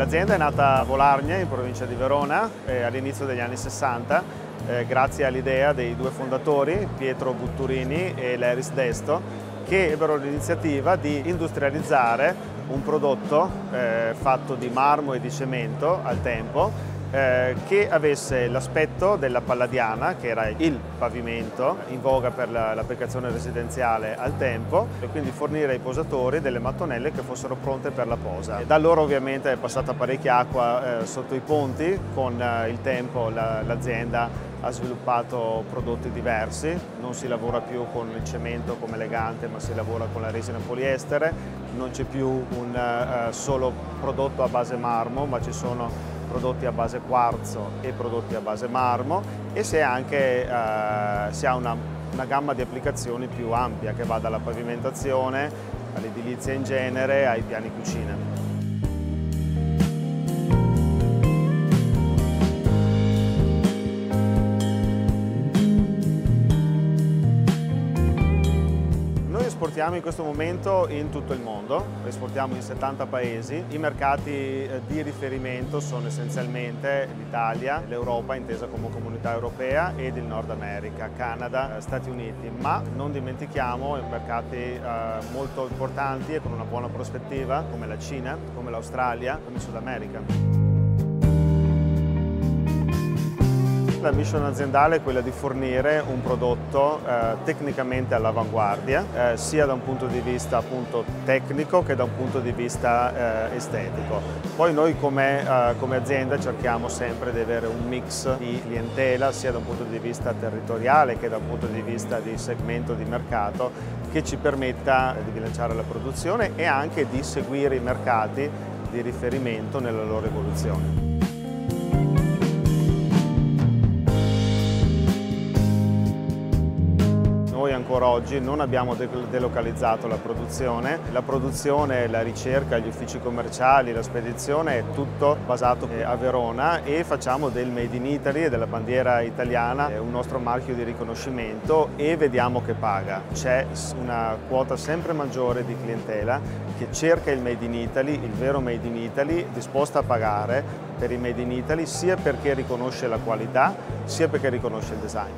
L'azienda è nata a Volargne, in provincia di Verona, all'inizio degli anni 60, grazie all'idea dei due fondatori, Pietro Butturini e Leris Desto, che ebbero l'iniziativa di industrializzare un prodotto fatto di marmo e di cemento al tempo, che avesse l'aspetto della palladiana, che era il pavimento in voga per l'applicazione residenziale al tempo, e quindi fornire ai posatori delle mattonelle che fossero pronte per la posa. Da allora ovviamente è passata parecchia acqua sotto i ponti. Con il tempo l'azienda ha sviluppato prodotti diversi, non si lavora più con il cemento come legante, ma si lavora con la resina poliestere, non c'è più un solo prodotto a base marmo, ma ci sono prodotti a base quarzo e prodotti a base marmo, e si ha una gamma di applicazioni più ampia che va dalla pavimentazione all'edilizia in genere ai piani cucine. Esportiamo in questo momento in tutto il mondo, esportiamo in 70 paesi. I mercati di riferimento sono essenzialmente l'Italia, l'Europa intesa come Comunità Europea ed il Nord America, Canada, Stati Uniti, ma non dimentichiamo mercati molto importanti e con una buona prospettiva come la Cina, come l'Australia, come il Sud America. La mission aziendale è quella di fornire un prodotto tecnicamente all'avanguardia, sia da un punto di vista appunto tecnico che da un punto di vista estetico. Poi noi come azienda cerchiamo sempre di avere un mix di clientela, sia da un punto di vista territoriale che da un punto di vista di segmento di mercato, che ci permetta di bilanciare la produzione e anche di seguire i mercati di riferimento nella loro evoluzione. Noi ancora oggi non abbiamo delocalizzato la produzione, la ricerca, gli uffici commerciali, la spedizione è tutto basato a Verona, e facciamo del Made in Italy e della bandiera italiana un nostro marchio di riconoscimento, e vediamo che paga. C'è una quota sempre maggiore di clientela che cerca il Made in Italy, il vero Made in Italy, disposta a pagare per il Made in Italy, sia perché riconosce la qualità, sia perché riconosce il design.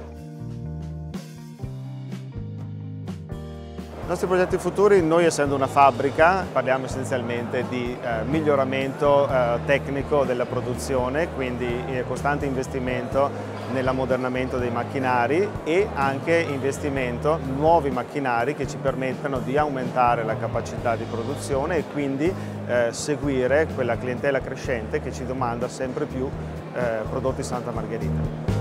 I nostri progetti futuri, noi essendo una fabbrica, parliamo essenzialmente di miglioramento tecnico della produzione, quindi costante investimento nell'ammodernamento dei macchinari e anche investimento in nuovi macchinari che ci permettano di aumentare la capacità di produzione e quindi seguire quella clientela crescente che ci domanda sempre più prodotti Santa Margherita.